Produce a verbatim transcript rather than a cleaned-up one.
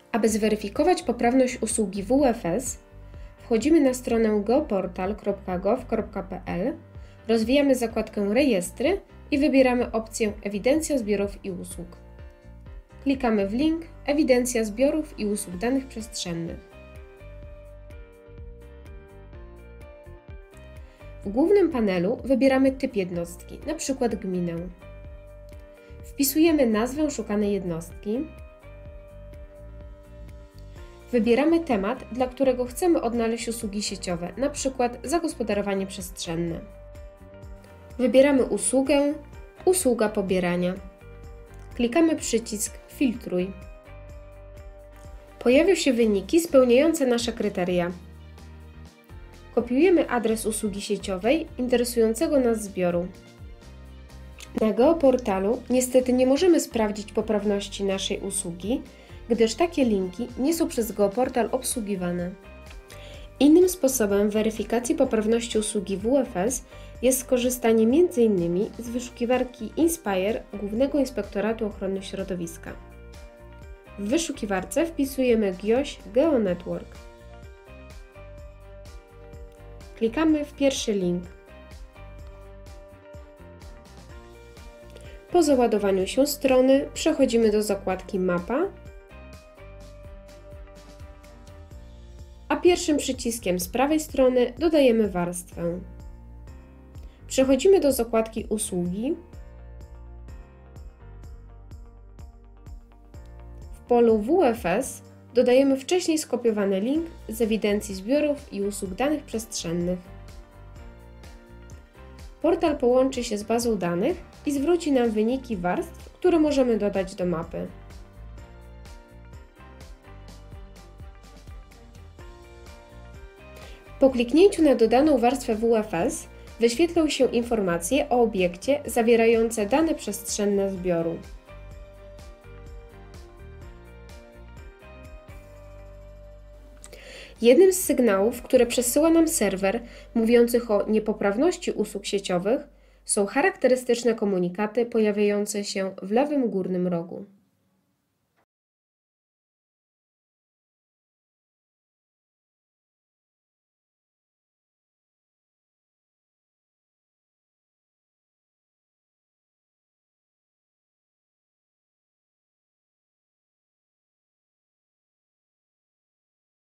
Aby zweryfikować poprawność usługi W F S, wchodzimy na stronę geoportal kropka gov kropka p l, rozwijamy zakładkę Rejestry i wybieramy opcję Ewidencja zbiorów i usług. Klikamy w link Ewidencja zbiorów i usług danych przestrzennych. W głównym panelu wybieramy typ jednostki, np. gminę. Wpisujemy nazwę szukanej jednostki. Wybieramy temat, dla którego chcemy odnaleźć usługi sieciowe, np. zagospodarowanie przestrzenne. Wybieramy usługę Usługa pobierania. Klikamy przycisk Filtruj. Pojawią się wyniki spełniające nasze kryteria. Kopiujemy adres usługi sieciowej interesującego nas zbioru. Na geoportalu niestety nie możemy sprawdzić poprawności naszej usługi, gdyż takie linki nie są przez geoportal obsługiwane. Innym sposobem weryfikacji poprawności usługi W F S jest skorzystanie między innymi z wyszukiwarki Inspire Głównego Inspektoratu Ochrony Środowiska. W wyszukiwarce wpisujemy G I O Ś GeoNetwork. Klikamy w pierwszy link. Po załadowaniu się strony przechodzimy do zakładki Mapa, a pierwszym przyciskiem z prawej strony dodajemy warstwę. Przechodzimy do zakładki Usługi. W polu W F S dodajemy wcześniej skopiowany link z ewidencji zbiorów i usług danych przestrzennych. Portal połączy się z bazą danych i zwróci nam wyniki warstw, które możemy dodać do mapy. Po kliknięciu na dodaną warstwę W F S wyświetlą się informacje o obiekcie zawierające dane przestrzenne zbioru. Jednym z sygnałów, które przesyła nam serwer, mówiących o niepoprawności usług sieciowych, są charakterystyczne komunikaty pojawiające się w lewym górnym rogu.